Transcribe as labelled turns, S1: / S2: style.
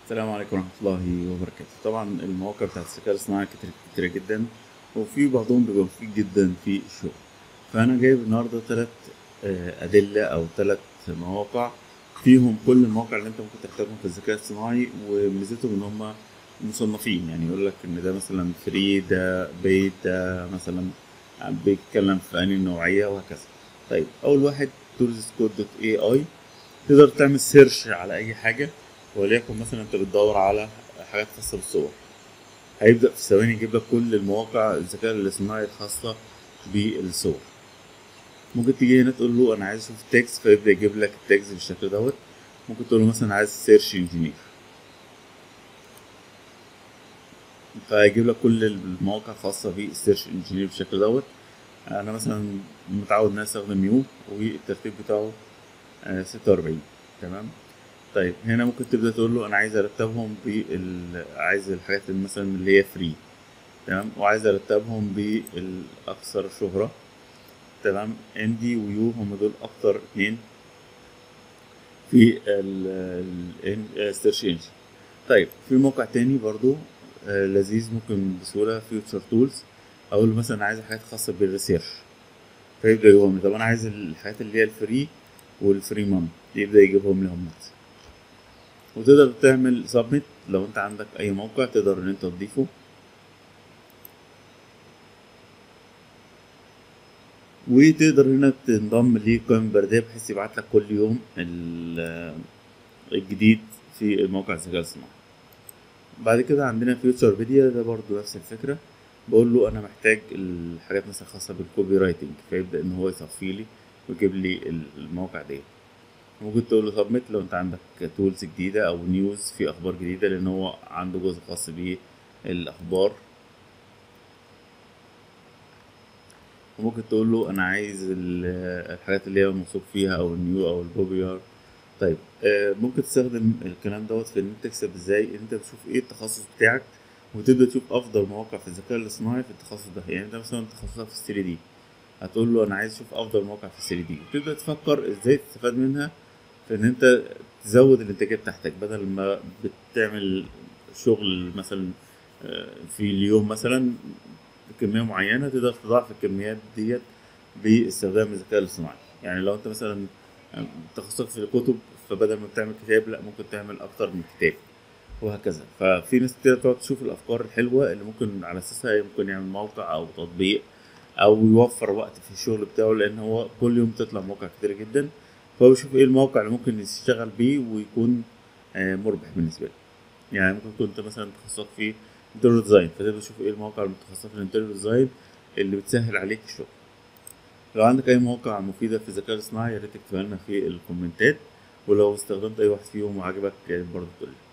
S1: السلام عليكم ورحمة الله وبركاته. طبعا المواقع بتاعت الذكاء الاصطناعي كتيرة جدا، وفي بعضهم بيبقى مفيد جدا في الشغل. فأنا جايب النهاردة تلات أدلة أو تلات مواقع فيهم كل المواقع اللي أنت ممكن تحتاجهم في الذكاء الاصطناعي، وميزتهم إن هما مصنفين، يعني يقول لك إن ده مثلا فري، ده بيت، ده مثلا بيتكلم في أنهي نوعية وهكذا. طيب، أول واحد تولز كود دوت اي اي. تقدر تعمل سيرش على اي حاجه، وليكن مثلا انت بتدور على حاجات خاصه بالصور، هيبدا في ثواني يجيب لك كل المواقع الذكاء الاصطناعي الخاصه بالصور. ممكن تيجي هنا تقول له انا عايز اشوف تكست، فيبدا يجيب لك التكست بالشكل دوت. ممكن تقول له مثلا عايز سيرش انجينير، فيجيب لك كل المواقع الخاصه بالسيرش انجينير بالشكل دوت. انا مثلا متعود ان انا استخدم يو، والترتيب بتاعه 46. تمام. طيب هنا ممكن تبدأ تقول له أنا عايز أرتبهم عايز الحاجات اللي مثلا اللي هي فري. تمام، وعايز أرتبهم بالأكثر شهرة. تمام، اندي ويو هم دول أكتر اتنين في السيرش انجن. طيب في موقع تاني برضو لذيذ، ممكن بسهولة، فيوتشر تولز. أقول له مثلا عايز حاجات خاصة بالريسيرش، فيبدأ يجيبهم لي. طب أنا عايز الحاجات اللي هي الفري والفري مان، يبدأ يجيبهم لي هم. وتقدر تعمل سبميت لو انت عندك اي موقع تقدر ان انت تضيفه، وتقدر هنا تنضم لقائمة بردية بحيث يبعت لك كل يوم الجديد في الموقع الذكاء الصناعي. بعد كده عندنا فيوتشر فيديو، ده برضو نفس الفكرة. بقول له انا محتاج الحاجات مثلا خاصة بالكوبي رايتنج، فيبدأ ان هو يصفي لي ويجيب لي الموقع دي. ممكن تقول له سبميت لو انت عندك تولز جديدة او نيوز في اخبار جديدة، لان هو عنده جزء خاص بالاخبار. وممكن تقول له انا عايز الحاجات اللي هي موثوق فيها او النيو او البوبيار. طيب ممكن تستخدم الكلام دوت في ان انت تكسب ازاي، ان انت بتشوف ايه التخصص بتاعك، وتبدا تشوف افضل مواقع في الذكاء الاصطناعي في التخصص ده. يعني انت مثلا تخصصك في 3 دي، هتقول له انا عايز اشوف افضل مواقع في 3 دي، وتبدا تفكر ازاي تستفاد منها في ان انت تزود الانتاجيه بتاعتك. بدل ما بتعمل شغل مثلا في اليوم مثلا بكمية معينة، تقدر تضاعف الكميات ديت باستخدام الذكاء الاصطناعي. يعني لو انت مثلا تخصصك في الكتب، فبدل ما بتعمل كتاب لا، ممكن تعمل اكتر من كتاب، وهكذا. ففي ناس كتير تقعد تشوف الافكار الحلوة اللي ممكن على اساسها ممكن يعمل موقع او تطبيق، او يوفر وقت في الشغل بتاعه، لان هو كل يوم تطلع مواقع كتير جدا. فهو يشوف ايه الموقع اللي ممكن يشتغل بيه ويكون مربح بالنسبة له. يعني ممكن تكون انت مثلا تخصصك في انتيريور ديزاين، فتبدا تشوف ايه المواقع المتخصصه في الانتيريور ديزاين اللي بتسهل عليك الشغل. لو عندك اي مواقع مفيده في الذكاء الاصطناعي، يا ريت تكتبها لنا في الكومنتات. ولو استخدمت اي واحد فيهم وعجبك برضه تقول لي.